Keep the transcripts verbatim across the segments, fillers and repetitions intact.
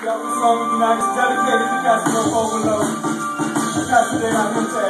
Y'all the song of the night is dedicated to Castle Overload. And that's the day I can say.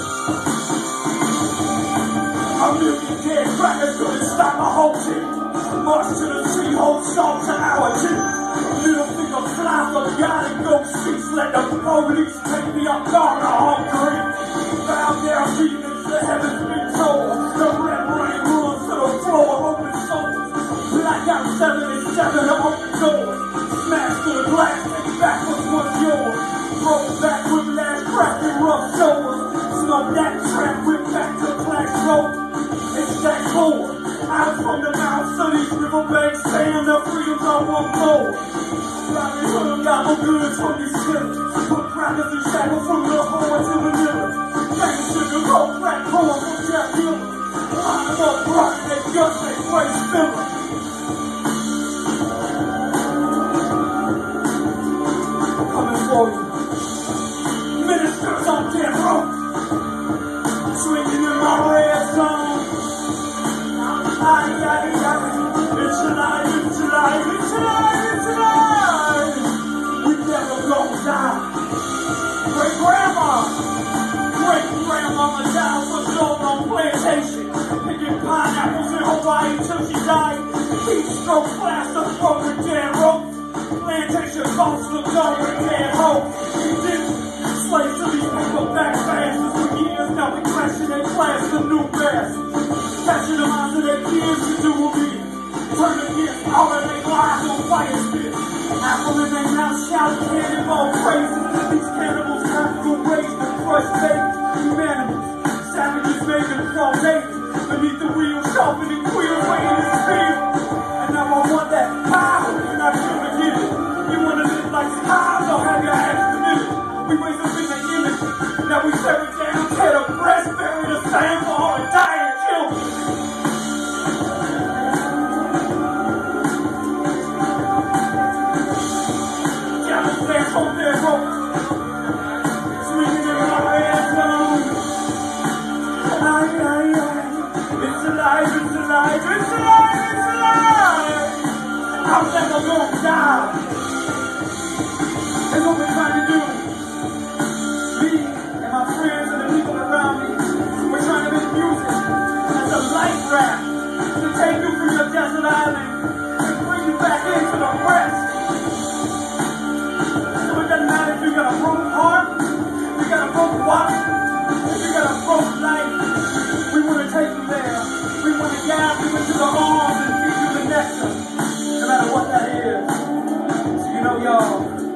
A million dead crackers couldn't stop my whole team. March to the tree, hold salt to our team. Little finger fly for God and go cease. Let the police take me up on the home green. Bow down demons, the heavens be told. The red rain rules to the floor of open souls. Blackout seven and seven to open doors. Smash to the glass, take back what's once yours. Roll back with last crack and rough shoulders. Smoke that trap, whip back to Black Road. It's that cold. Out from the mouths of these riverbanks, saying the freedoms I want more. Robbie Hood got no goods from these killers. Put crackers and shackles from Lahore to Manila. Thanks to the cokecrack corn from Jeff Miller. Line up rock, they gut, they play spiller. Coming for you. Ministers on death row. Swinging in my red zone. Ay, ay, ay. It's alive, it's alive, it's alive, it's alive. We never gonna die. Great grandma, great grandmama died for Dole on plantation. Picking pineapples in Hawaii till she died. Heat stroke class of broken dead rope. Plantation boss looked over dead hope. We didn't slave to these paperback bastards for years. Now we crashing in class to new bastards. Catching them out of their kids to do with me. Turn against all of their lives on fire spit. Apple in their mouth shouting cannonball crazy. These cannibals have to raise the crushed baby. Humanity, savages made them fall naked. Beneath the wheel, sharpening queer away in the speed. And now I want that power, and I feel to get it. You wanna live like highs or have your ass committed? We raise up in the image. Now we tear it down, tear the breast, bury the sand for all the dying children. On their rope, swinging in my red zone. Ay, ay, ay. It's alive, it's alive, it's alive, it's alive. I'm never gonna die. That's what we're trying to do. Me and my friends and the people around me, we're trying to make music as a life raft to take you from your desert island and bring you back into the rest. If you got a broken heart, if you got a broken watch, if you got a broken life, we want to take you there. We want to guide you into the arms and give you the nectar, no matter what that is. So you know, y'all.